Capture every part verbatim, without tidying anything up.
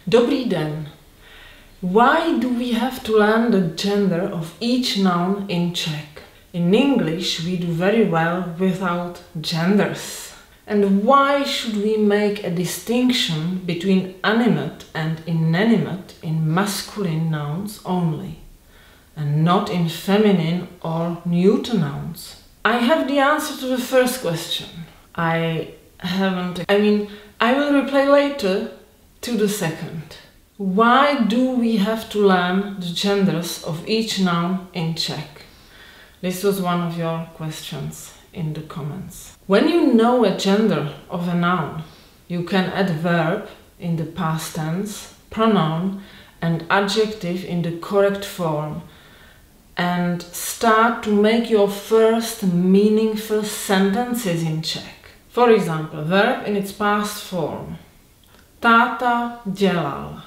Dobrý den. Why do we have to learn the gender of each noun in Czech? In English we do very well without genders. And why should we make a distinction between animate and inanimate in masculine nouns only, and not in feminine or neuter nouns? I have the answer to the first question. I haven't... I mean, I will reply later to the second. Why do we have to learn the genders of each noun in Czech? This was one of your questions in the comments. When you know a gender of a noun, you can add verb in the past tense, pronoun and adjective in the correct form and start to make your first meaningful sentences in Czech. For example, verb in its past form. Táta dělal.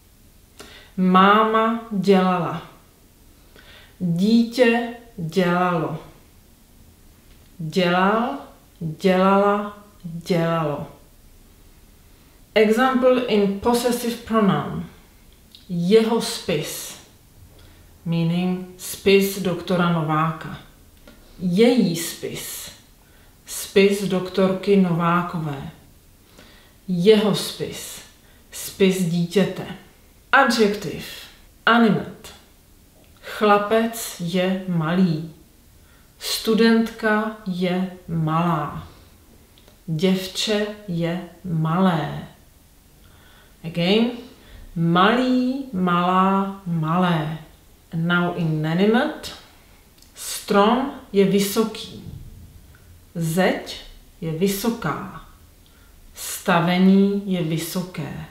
Máma dělala. Dítě dělalo. Dělal, dělala, dělalo. Example in possessive pronoun. Jeho spis, meaning spis doktora Nováka. Její spis, spis doktorky Novákové. Jeho spis, spis dítěte. Adjective, animate. Chlapec je malý. Studentka je malá. Děvče je malé. Again, malý, malá, malé. And now inanimate. Strom je vysoký. Zeď je vysoká. Stavení je vysoké.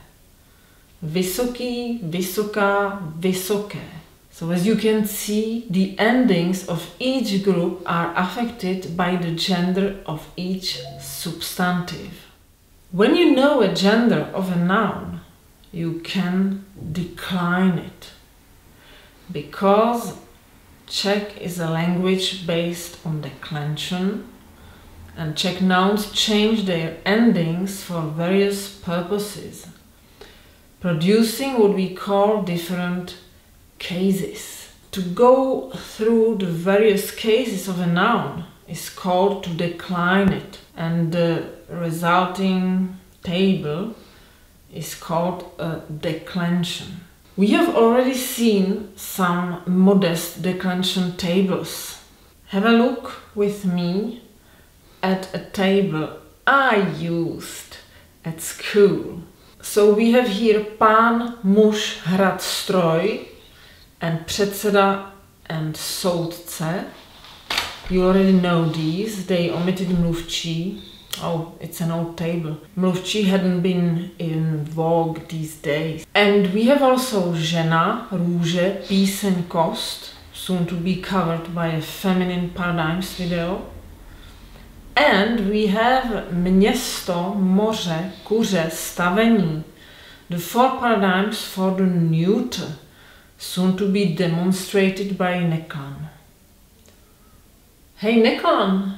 Vysoký, vysoká, vysoké. So as you can see, the endings of each group are affected by the gender of each substantive. When you know a gender of a noun, you can decline it. Because Czech is a language based on declension, and Czech nouns change their endings for various purposes, producing what we call different cases. To go through the various cases of a noun is called to decline it, and the resulting table is called a declension. We have already seen some modest declension tables. Have a look with me at a table I used at school. So we have here pán, muž, hrad, stroj, and předseda and soudce. You already know these. They omitted mluvčí. Oh, it's an old table. Mluvčí hadn't been in vogue these days. And we have also žena, růže, píseň, kost, soon to be covered by a feminine paradigms video. And we have město, moře, kuře, stavení. The four paradigms for the neuter, soon to be demonstrated by Neklan. Hey Neklan!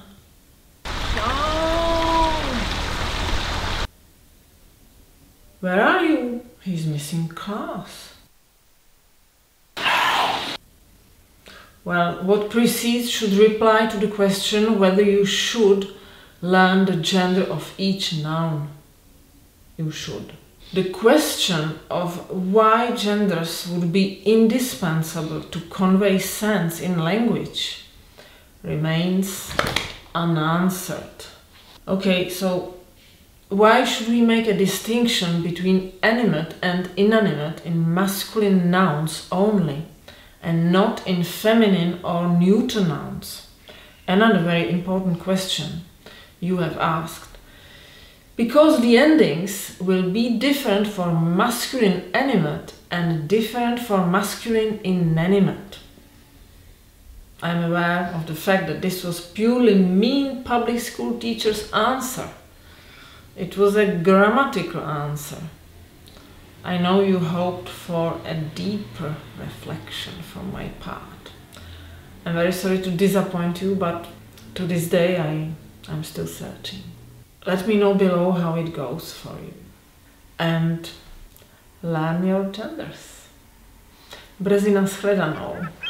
Where are you? He's missing class. Well, what precedes should reply to the question whether you should learn the gender of each noun. You should. The question of why genders would be indispensable to convey sense in language remains unanswered. Okay, so why should we make a distinction between animate and inanimate in masculine nouns only, and not in feminine or neuter nouns? Another very important question you have asked. Because the endings will be different for masculine animate and different for masculine inanimate. I'm aware of the fact that this was purely mean public school teacher's answer. It was a grammatical answer. I know you hoped for a deeper reflection from my part. I'm very sorry to disappoint you, but to this day I, I'm still searching. Let me know below how it goes for you. And learn your genders. Brzy nashledanou.